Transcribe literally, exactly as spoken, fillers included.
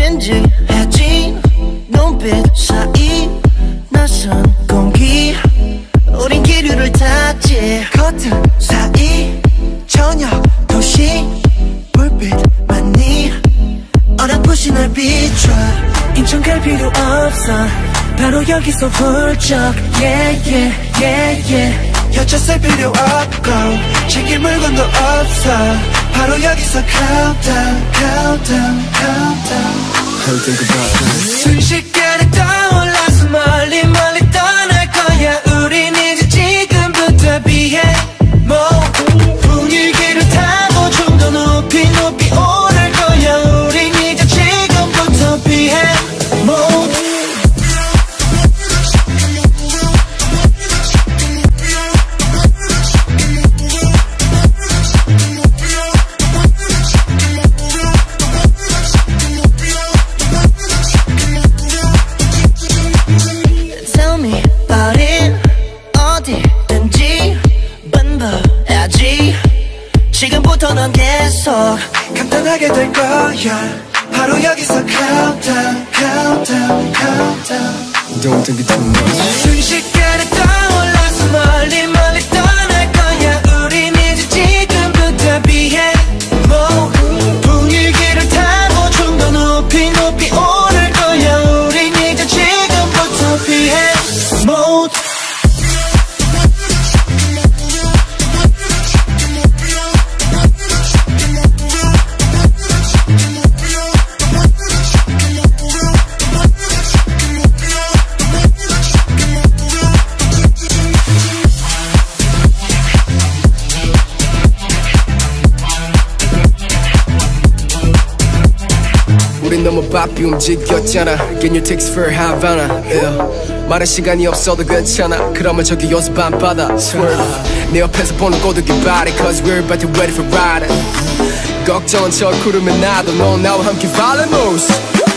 진지해진 눈빛 사이 낯선 공기 우린 기류를 탔지 커튼 사이 저녁 도시 불빛만이 어렴풋이 날 비춰 인천 갈 필요 없어 바로 여기서 훌쩍 yeah yeah yeah yeah 여차 쓸 필요 없고 챙길 물건도 없어 바로 여기서 countdown countdown countdown How you think about that? 순식간에 떠올라서 멀리 멀리 떠날 거야 우린 이제 지금부터 비해 뭐 분위기를 타고 좀 더 높이 높이 오를 거야 우린 이제 지금부터 비해 뭐 지금부터 넌 계속 간단하게 될 거야 바로 여기서 countdown countdown countdown Don't think it too much 순식간에 떠올라서 멀리 멀리 떠날 거야 우린 이제 지금부터 비해 뭐 분위기를 타고 좀 더 높이 높이 오를 거야 우린 이제 지금부터 비해 뭐 우린 너무 바삐 움직였잖아 Get your tickets for Havana yeah. 말할 시간이 없어도 괜찮아 그러면 저기 여수 밤바다 Swerve 내 옆에서 보는 꼬드기 body Cause we're about to ready for riding 걱정은 저 구름에 나도 넌 나와 함께 follow moves